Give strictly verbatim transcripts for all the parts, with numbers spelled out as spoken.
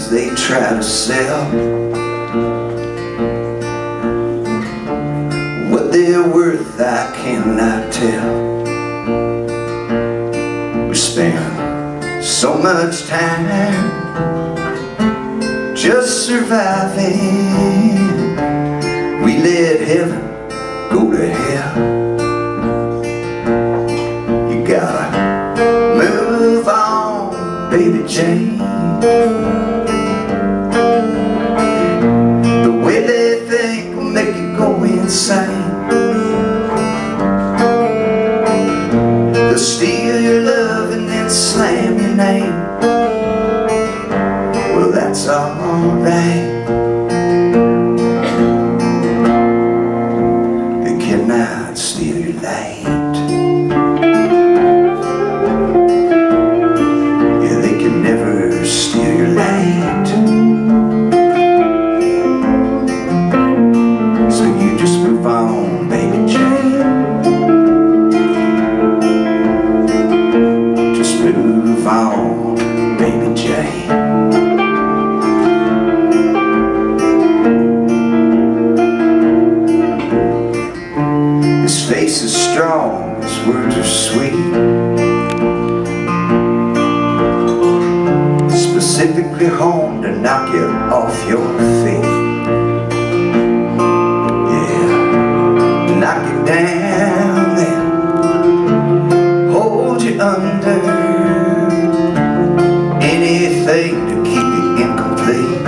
things they try to sell. What they're worth I cannot tell. We spend so much time just surviving. We let heaven go to hell. You gotta move on, baby Jane. The way they think will make you go insane. They'll steal your love and then slam your name. Well, that's alright. They cannot steal your light. Yeah, they can never steal your light. So you just move on, baby Jane. Just move on, baby Jane. His face is strong, his words are sweet, specifically honed to knock you off your feet. Yeah, knock you down, then hold you under. Anything to keep you incomplete.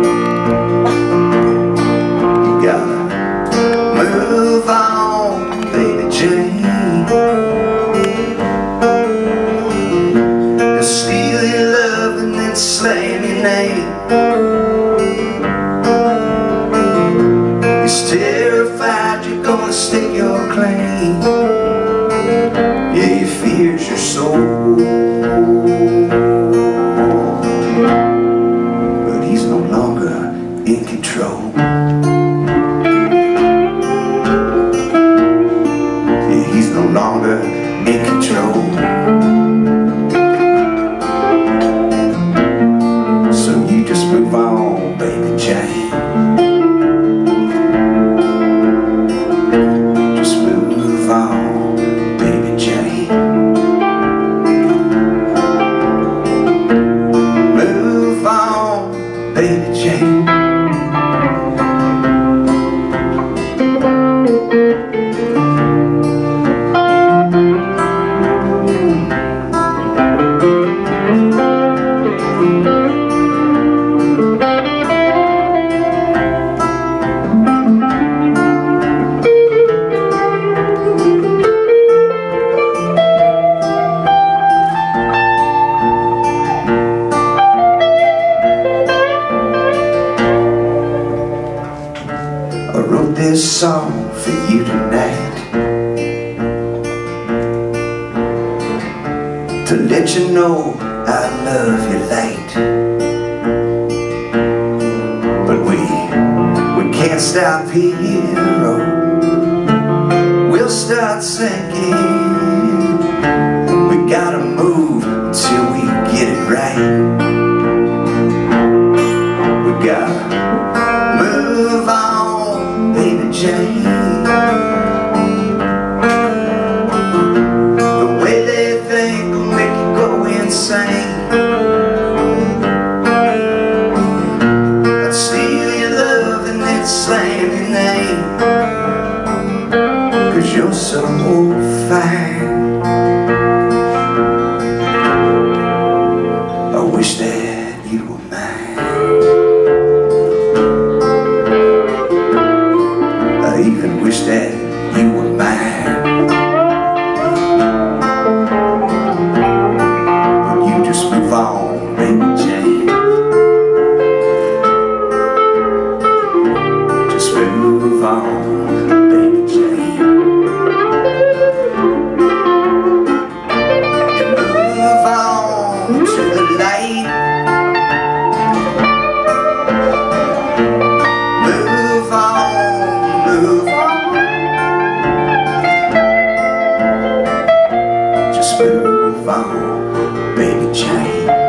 You gotta move on, baby Jane. They'll steal your love and then slam your name. He's terrified you're gonna stake your claim. Yeah, he fears your soul, but he's no longer in control. No longer in control. So you just move on, baby Jane. Just move on, baby Jane. Move on, baby Jane. I wrote this song for you tonight, to let you know I love you light. But we, we can't stop here, oh. We'll start sinking. We gotta move till we get it right. We gotta move on, baby Jane. The way they think will make you go insane. I'd steal your love and then slam your name, 'cause you're so fine. I wish that you were mine. I even wish that you were mine. But you just move on, baby Jane. Just move on, baby Jane. You move on to the light. Move on, move on. Just move on, baby Jane.